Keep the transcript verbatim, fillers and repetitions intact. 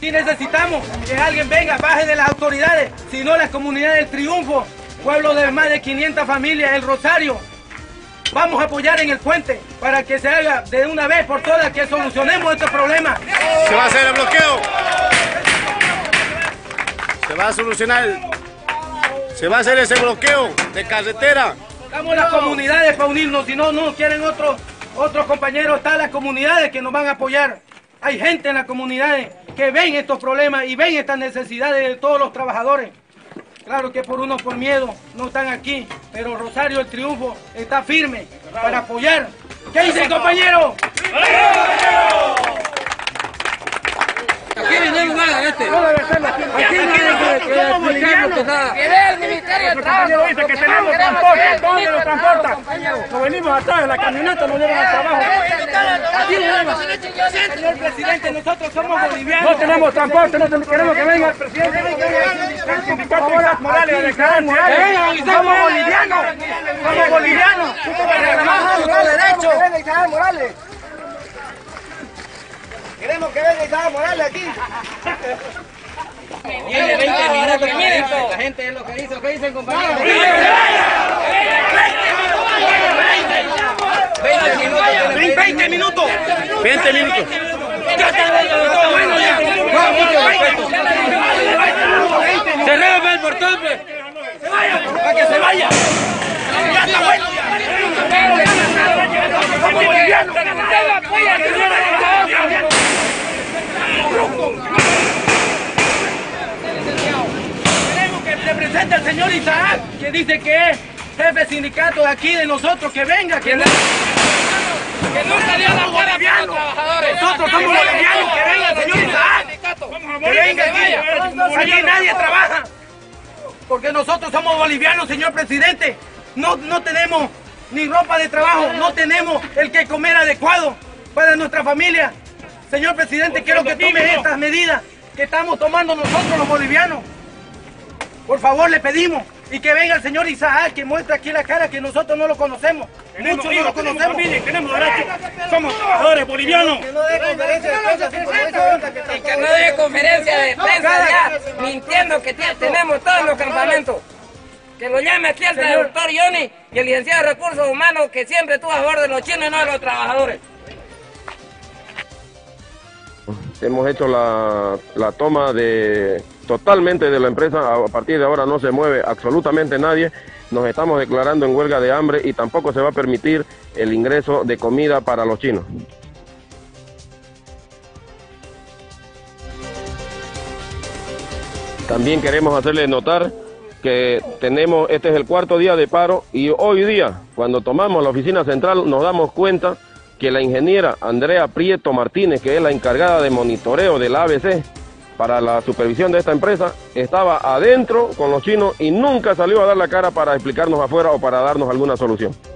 Sí necesitamos que alguien venga, baje de las autoridades, si no la comunidad del Triunfo, pueblo de más de quinientas familias, el Rosario. Vamos a apoyar en el puente para que se haga de una vez por todas, que solucionemos este problema. Se va a hacer el bloqueo. Se va a solucionar. Se va a hacer ese bloqueo de carretera. Estamos las comunidades para unirnos, si no, no quieren otros otros compañeros, están las comunidades que nos van a apoyar. Hay gente en las comunidades que ven estos problemas y ven estas necesidades de todos los trabajadores. Claro que por uno por miedo no están aquí, pero Rosario el Triunfo está firme para apoyar. ¿Qué dice, compañero? Aquí venimos nada, este. Aquí no venimos que nada. El Ministerio de Trabajo dice que tenemos transporte, ¿dónde lo transporta? Nos venimos atrás, la camioneta nos lleva al trabajo. Aquí venimos. Señor presidente, nosotros somos bolivianos. No tenemos transporte, no queremos que venga el presidente. El sindicato Isaac Morales a declarar Morales. Somos bolivianos. Somos bolivianos. Reclamamos nuestros derechos. Queremos que venga Isaac Morales aquí. Tiene veinte minutos. La gente es lo que dice. ¿Qué dicen, compañeros? veinte minutos. veinte minutos. Cerremos el portón, pues. ¡Para que se vaya! ¡Ya está bueno! ¡Somos bolivianos! Queremos que se presente el señor Isaac, que dice que es jefe sindicato de aquí de nosotros, que venga, que no... que no salió a la cara para los trabajadores. Nosotros somos bolivianos, que venga el señor Isaac. Que venga aquí. Aquí nadie trabaja. Porque nosotros somos bolivianos, señor presidente. No, no tenemos ni ropa de trabajo, no tenemos el que comer adecuado para nuestra familia. Señor presidente, quiero que tome estas medidas que estamos tomando nosotros los bolivianos. Por favor, le pedimos. Y que venga el señor Isaac, que muestre aquí la cara, que nosotros no lo conocemos. Tenemos Muchos hijos, no lo tenemos conocemos. familia, tenemos derecho. Somos trabajadores bolivianos. Que no dé conferencia de prensa sin permiso. Y que no dé conferencia de prensa ya, mintiendo que t- tenemos todos los campamentos. Que lo llame aquí el doctor Johnny y el licenciado de Recursos Humanos, que siempre estuvo a favor de los chinos y no de los trabajadores. Hemos hecho la, la toma de totalmente de la empresa. A partir de ahora no se mueve absolutamente nadie. Nos estamos declarando en huelga de hambre y tampoco se va a permitir el ingreso de comida para los chinos. También queremos hacerles notar que tenemos, este es el cuarto día de paro y hoy día, cuando tomamos la oficina central, nos damos cuenta que la ingeniera Andrea Prieto Martínez, que es la encargada de monitoreo de la A B C para la supervisión de esta empresa, estaba adentro con los chinos y nunca salió a dar la cara para explicarnos afuera o para darnos alguna solución.